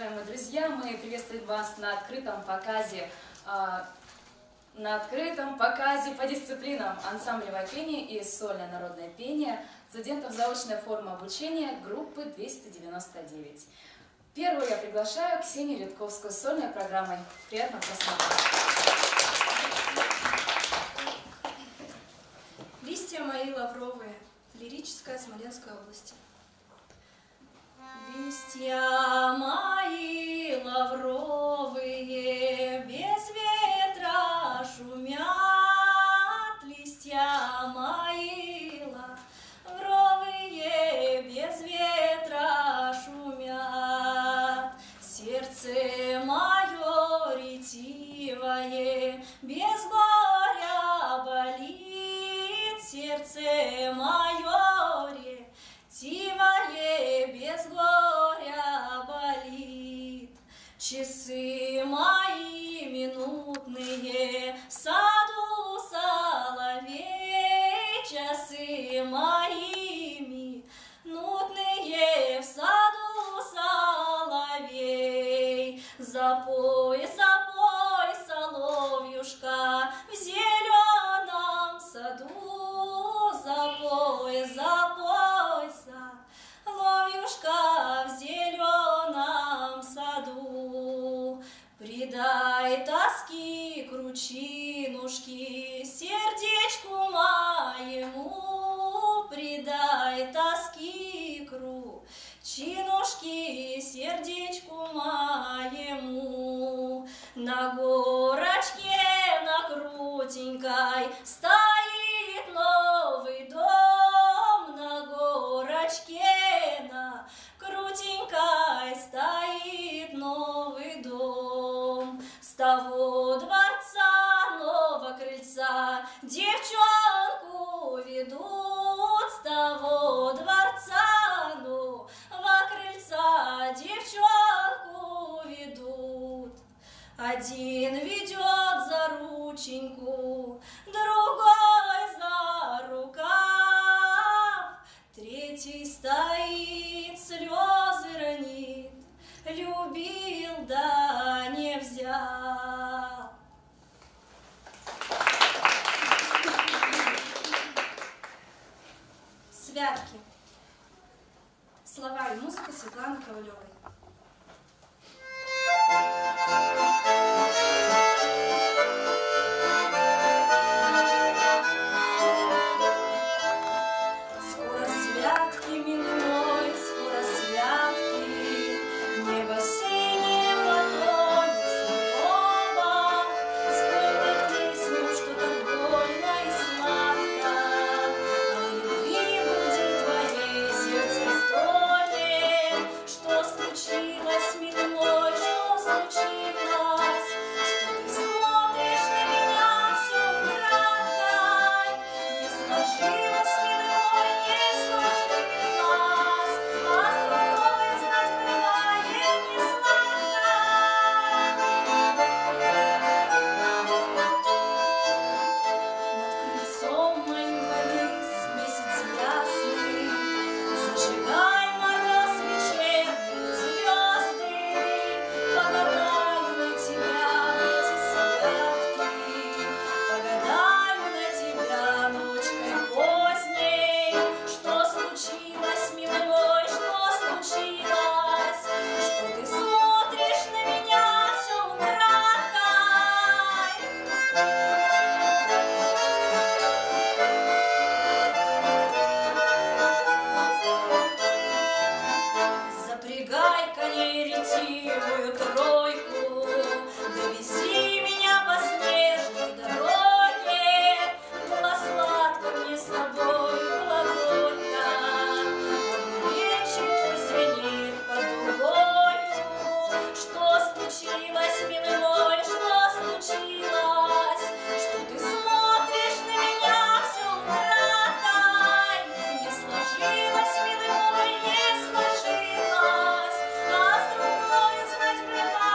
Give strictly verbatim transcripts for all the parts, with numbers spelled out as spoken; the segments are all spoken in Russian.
уважаемые друзья! Мы приветствуем вас на открытом показе, э, на открытом показе по дисциплинам ансамблевое пение и сольное народное пение студентов заочной формы обучения группы двести девяносто девять. Первую я приглашаю Ксению Рядковскую с сольной программой. Приятного просмотра! Листья мои лавровые. Лирическая Смоленской области. Листья мои лавровые без ветра шумят, листья мои лавровые без ветра шумят, сердце мое ретивое без горя болит, сердце мое ретивое без горя болит. Часы мои минутные в саду соловей, часы мои минутные в саду соловей. Запой, запой, соловьюшка, в зеленом саду, запой, запой, соловьюшка, в зеленом саду. Придай тоски кручинушки сердечку моему, придай тоски кручинушки сердечку моему. На горочке, на крутенькой стоит новый дом, на горочке, на крутенькой стоит новый дом. С того дворца нового крыльца девчонку ведут, с того дворца нового крыльца девчонку ведут. Один ведет за рученьку, другой за рукав, третий стоит, слезы ронит, любил, да не взял. Святки. Слова и музыка Светланы Ковалевой. Скоро святки, милый мой, скоро святки, небо синее потонет снова. Спой мне песню, что так больно и сладко, от любви в груди твоей сердце стонет. Что случилось, милый мой, что случилось, что ты смотришь на меня все украдкой? Не сложилось, милый мой, не сложилось, а с другой знать бывает не сладко. Над крыльцом моим повис месяц ясный, зажигай, мороз, вечерние звезды, погадаю на тебя в эти святки, погадаю на тебя ночкой поздней. Что случилось, милый мой, что случилось, что ты смотришь на меня все украдкой? Запрягай коней ретивую тройку, довези меня по снежной дороге. Было сладко мне с тобой, было горько, вечер звенит под дугою. Что случилось, милый мой, что случилось, что ты смотришь на меня все украдкой? Не сложилось, милый мой, не сложилось, а с другой знать бывает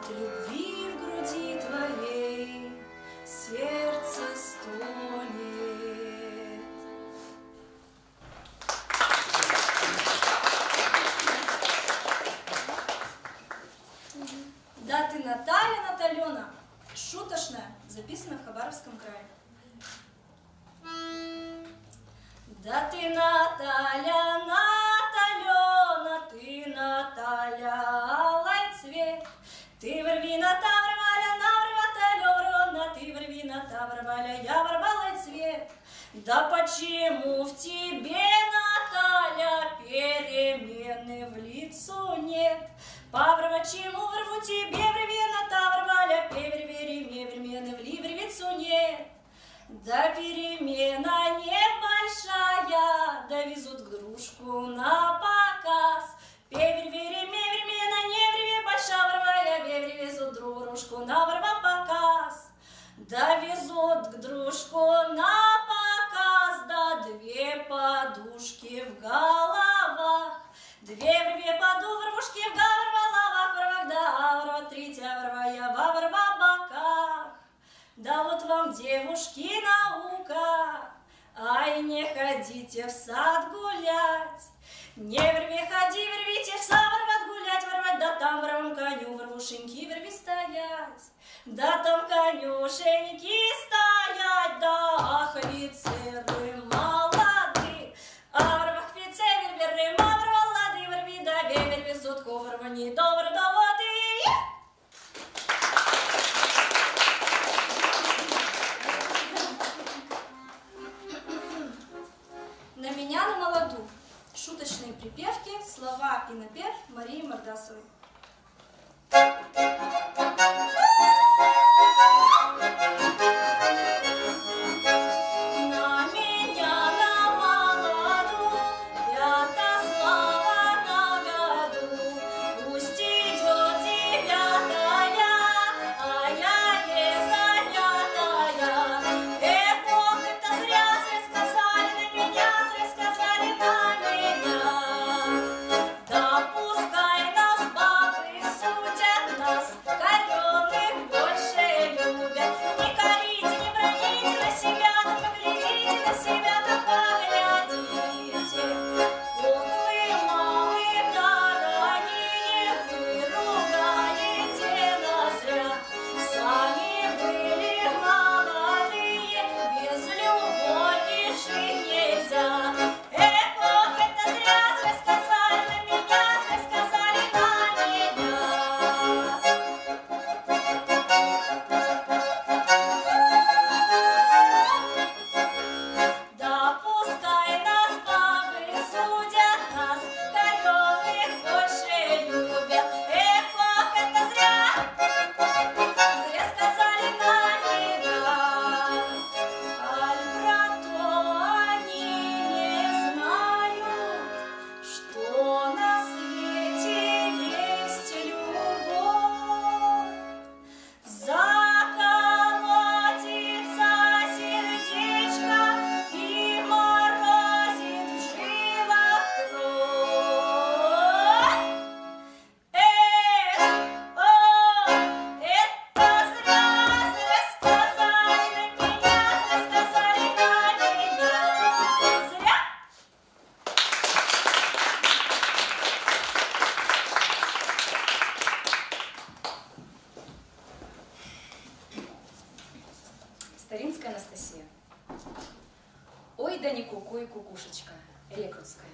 От любви в груди твоей сердце стонет. Да ты Наталья, Наталена, шуточная, записана в Хабаровском крае. Да ты Наталья, Наталена, ты Наталья, алый цвет. Ты врви на таврваля, наврваталёрона, ты врви на таврваля, я ворвалый цвет. Да почему в тебе, Наталья, перемены в лицу нет? Паврова, чему врву тебе, врви на таврваля, перемены в лицу нет? Да перемена небольшая, да везут игрушку на показ. Перемена не большая, врвая, везут дружку на ворва показ. Да везут к дружку на показ, да две подушки в головах. Две врве поду, врвушки в головах, врвах, да врва, третья врвая, во врва боках. Да вот вам, девушки, наука, ай, не ходите в сад гулять. Не врви, ходи, врвите в сад, ворвать гулять, ворвать, да там вровом коню, ворвушеньки, врви стоять. Да там конюшеньки стоять, да офицеры молоды. А ворвах офицеры, веры, мавр, лады, врви, да вевер, везут коврвани, добр, доводы. На меня, на молоду. Шуточные припевки, слова и напев Марии Мордасовой. Старинская Анастасия. Ой, да не куку и кукушечка, рекрутская.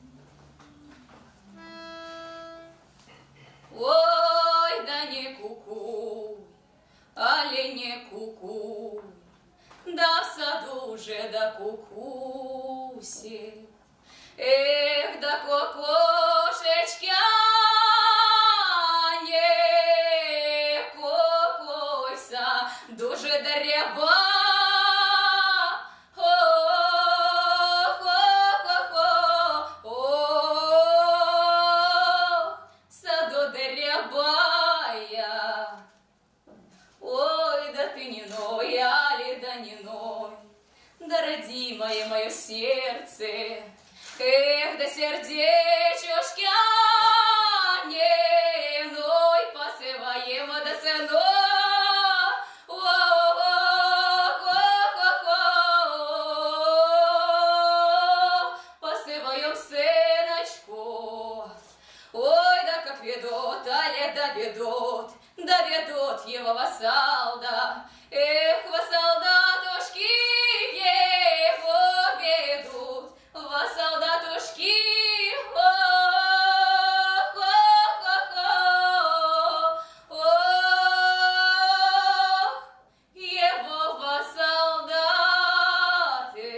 Ой, да не куку, али не куку, да в саду уже да кукуси. Эх, да кукушечка, не кукуйся, дуже да ряба. Да, родимое мое сердце, эх, да сердечушка, не ной посываем, да вассалда, эх, вассалдатушки его ведут, вассалдатушки, ох, ох, ох, ох, его вассалдаты.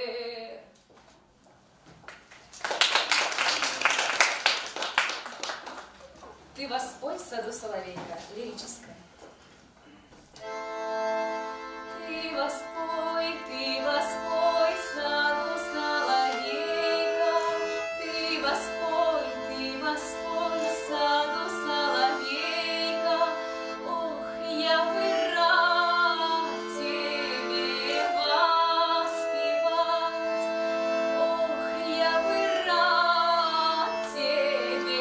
Ты воспой в саду соловейка, лирическая. Ты воспой, ты воспой в саду соловейка, ты воспой, ты воспой в саду соловейка. Ох, я бы рад тебе воспевать, ох, я бы рад тебе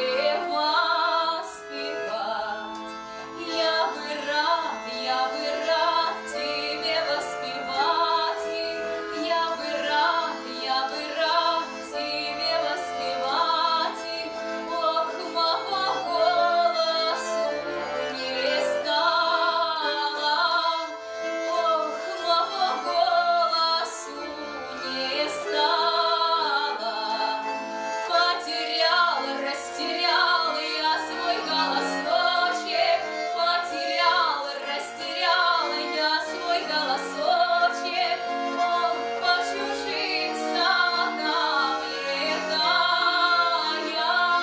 воспевать, я бы рад, я бы рад тебе воспевать, я бы рад, я бы рад тебе воспевать. Ох, моего голосу не стало, ох, моего голосу не стало. Потерял, растерял я свой голосочек, потерял, растерял я свой голосочек. Ох, по чужим садам летая.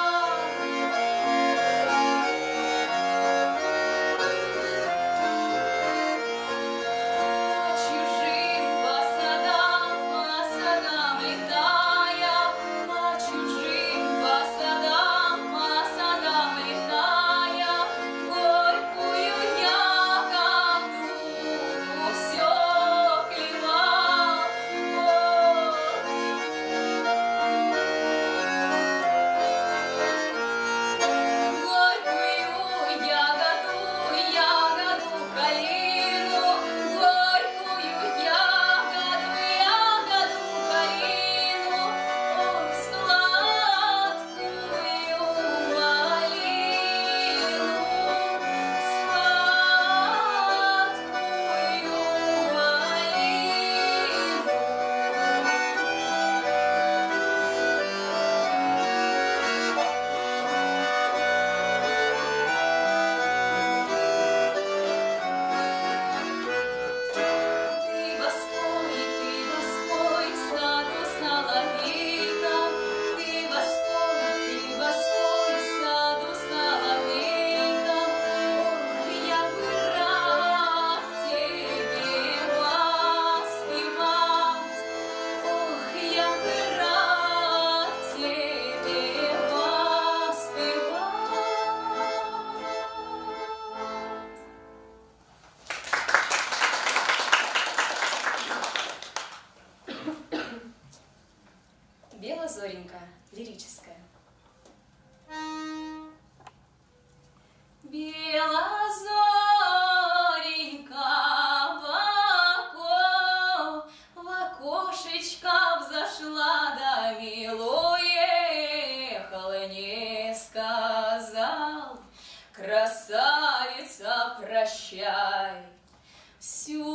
По чужим по садам, по садам летая, по чужим по садам, по садам летая, горькую ягоду все клевал. Горькую ягоду, ягоду калину, горькую ягоду, ягоду калину, ох, сладкую малину, сладкую Ты воспой, ты воспой в саду соловейка, ты воспой, ты воспой в саду соловейка. Ох, я бы рад тебе воспевать, ох, я бы рад тебе воспевать. Белозоренька, лирическая. Белозоренька в око, в окошечко взошла, да милое ехала, не сказал. Красавица, прощай, всю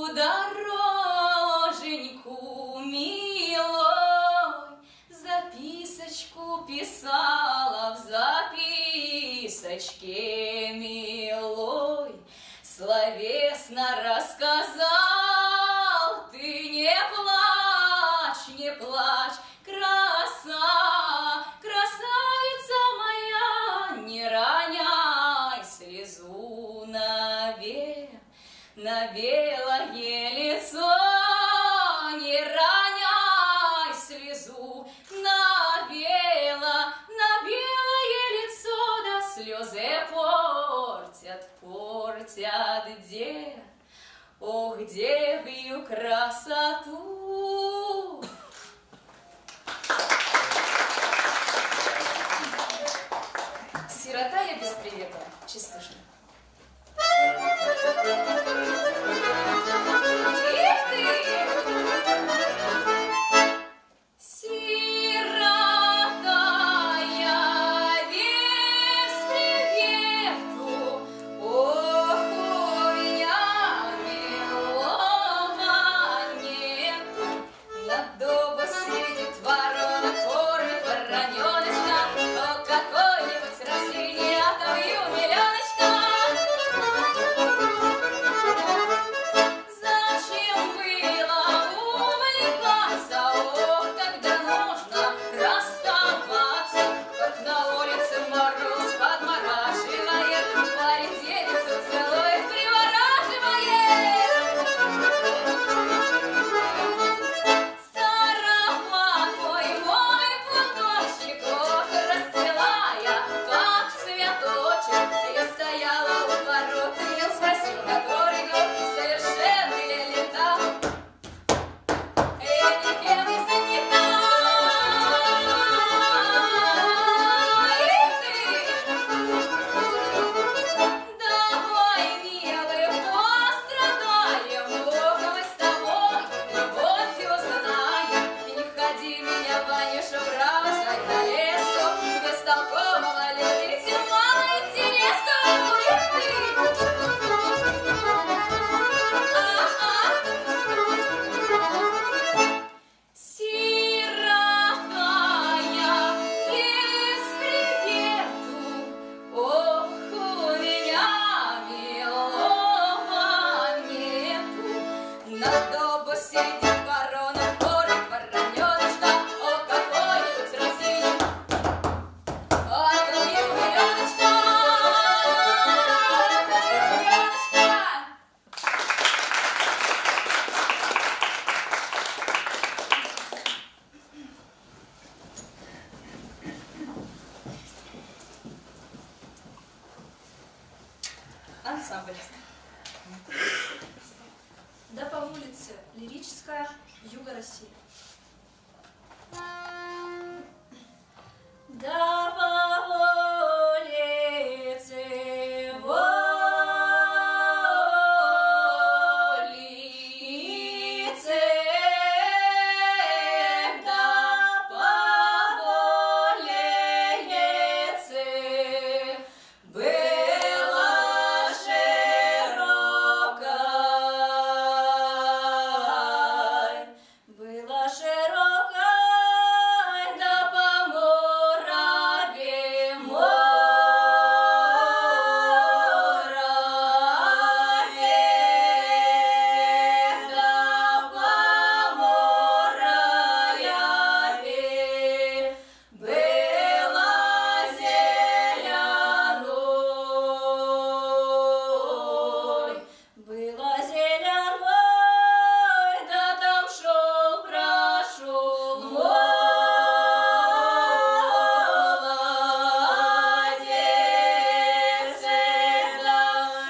дороженьку милой записочку писала, в записочке милой словесно рассказал. Ты не плачь, не плачь, краса, красавица моя, не роняй слезу на ве- на белое лицо, не роняй слезу на бело, на белое лицо, да слезы портят, портят де, ох, девью красоту. Сирота я без привета, Чистушин. Эх ты! Сирота я без привету, ох, у меня Да по улице лирическая Юга России. Да по улице волице, да по волице была широкой, была широкой, да по Мораве, Мораве, да по Мораве была зеленой, была зеленой, да там шел, прошел молодец, да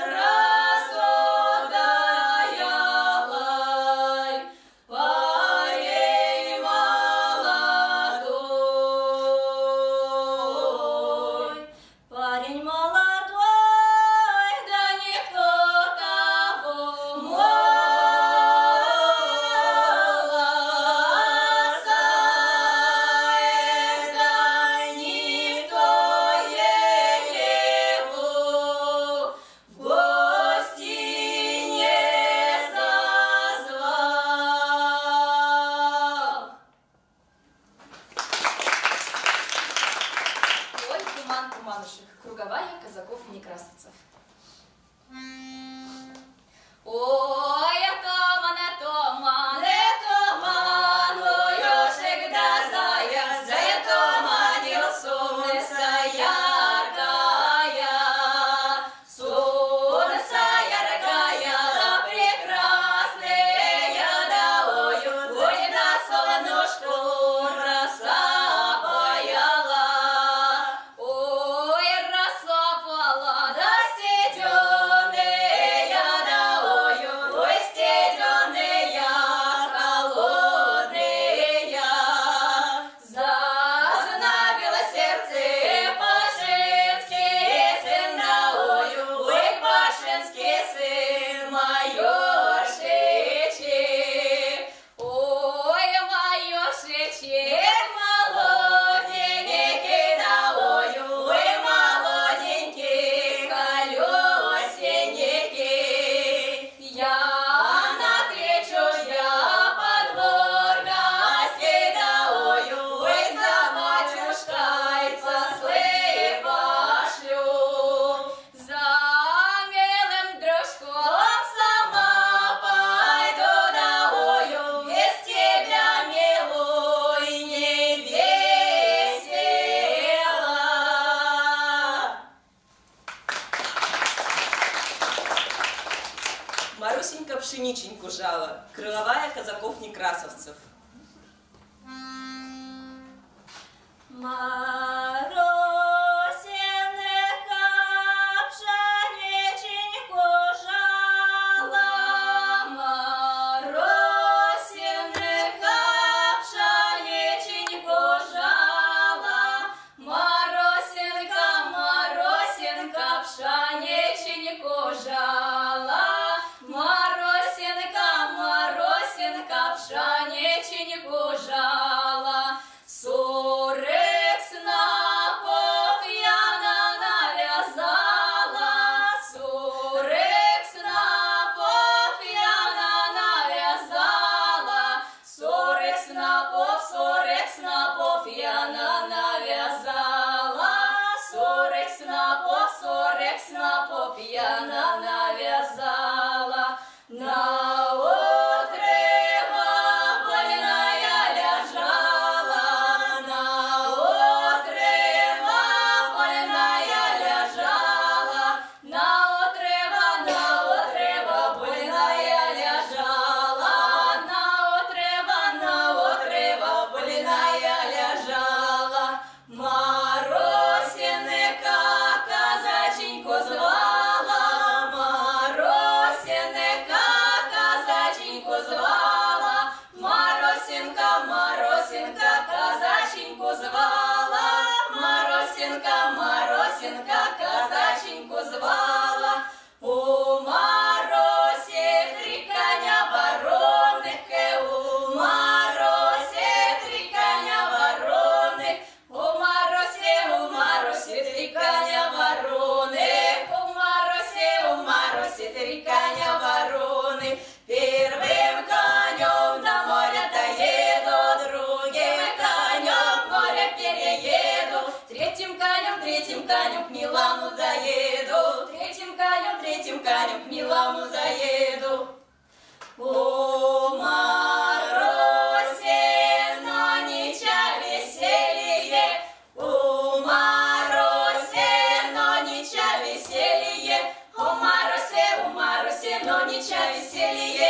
разодаялай, парень молодой, парень молодой, да никто того молодца, да никто его в гости не зазвал. Ой, туман, туманушек, круговая казаков некрасовцев. Ой, туман, туман, туман, ой, ежик да заяц, затуманил солнце яркое, солнце яркое, да прекрасное, да ой, ой, на солнышку роса паяла, ой, роса пала, да стеденая, да ой, ой, стеденая, холодная, зазнобило сердце по-женски, сын, да ой, ой, по-женски, сын майоршичек, ой, майоршичек, молоденький, да ой, ой, молоденький, колесенький, я навстречу, я по двор гостей, да ой, ой, за батюшкой послы пошлю, за милым дружком сама пойду, да ой, без тебя, милой, не весела. Марусенька пшениченьку жала, крыловая казаков некрасовцев. Маросинка пшениченьку жала, Маросинка пшениченьку жала, Маросинка, Маросинка пшениченьку жала, Маросинка, Маросинка пшениченьку жала, сурек сна Маросе три коня вороны. Первым конем до моря доеду, другим конем море перееду, третьим конем, третьим конем к Милану заеду, третьим конем, третьим конем к Милану заеду. О, Маросе, но нича веселье, о, Маросе, но нича веселье, о, Маросе, о, Маросе, но нича веселье.